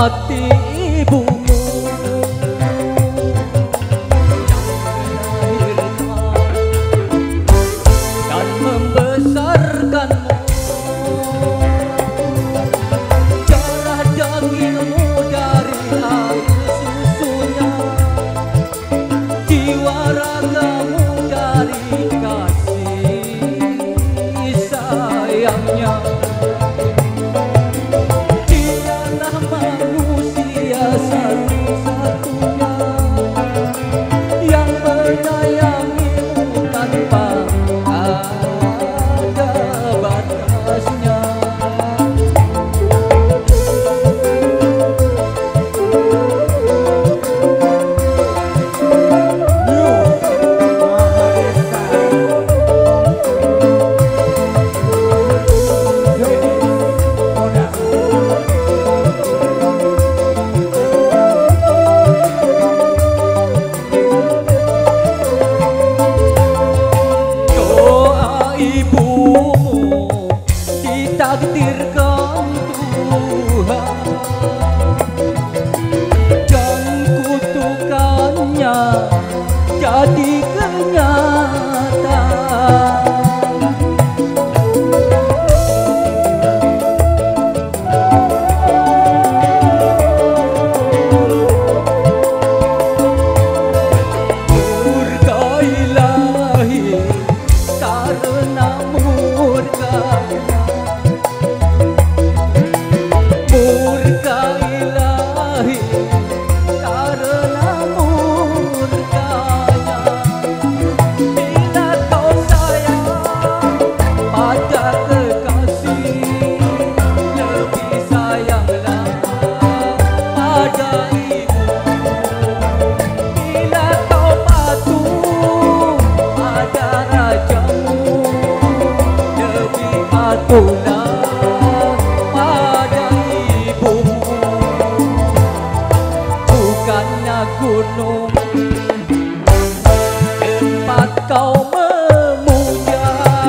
hati ibumu yang melahirkan dan membesarkanmu. Darah dagingmu dari air susunya, jiwa ragamu dari kasih sayangnya. Dialah manusia satu-satunya yang menyayangimu tanpa ada batasnya. Ditakdirkan Tuhan dan kutukannya jadi kenyataan. Murka ilahi karena murkanya, murka ilahi karena murkanya. Bila kau sayang pada kekasih, lebih sayanglah pada ibu. Bila kau patuh pada rajamu, lebih patuhlah pada ibumu. Bukannya gunung tempat kau memuja,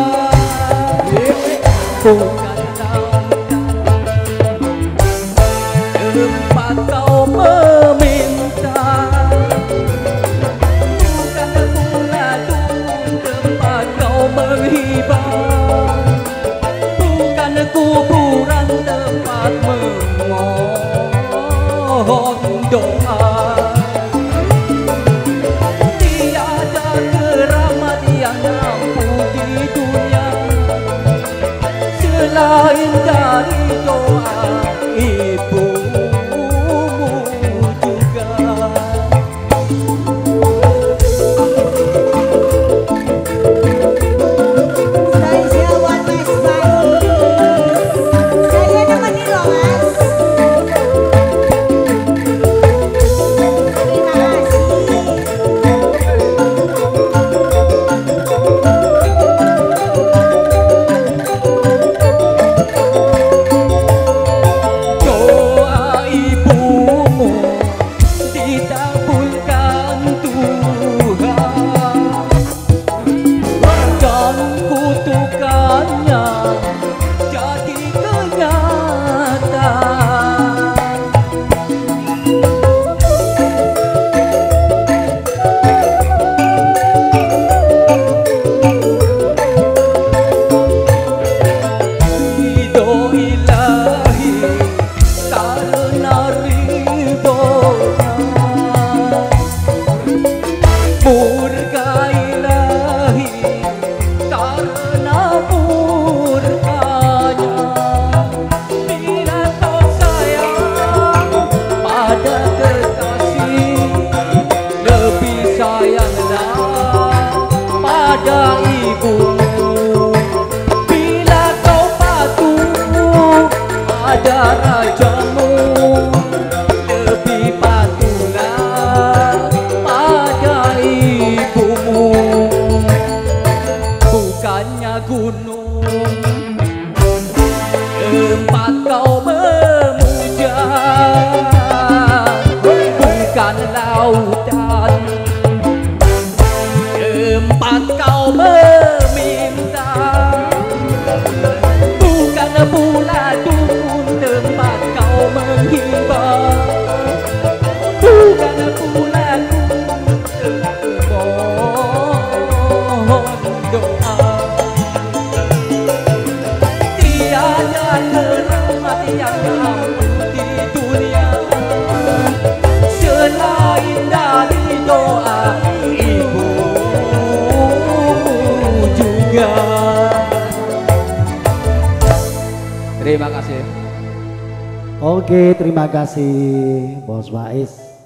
bukan lautan tempat kau meminta, bukan pula dukun tempat kau menghibah, bukan kuburan tempat memohon doa. Tiada keramat yang ampuh di dunia selain dari doa ibumu juga. Saya buat Mas Bayu. Saya nemenin loh Mas. Oke, terima kasih Bos Faiz.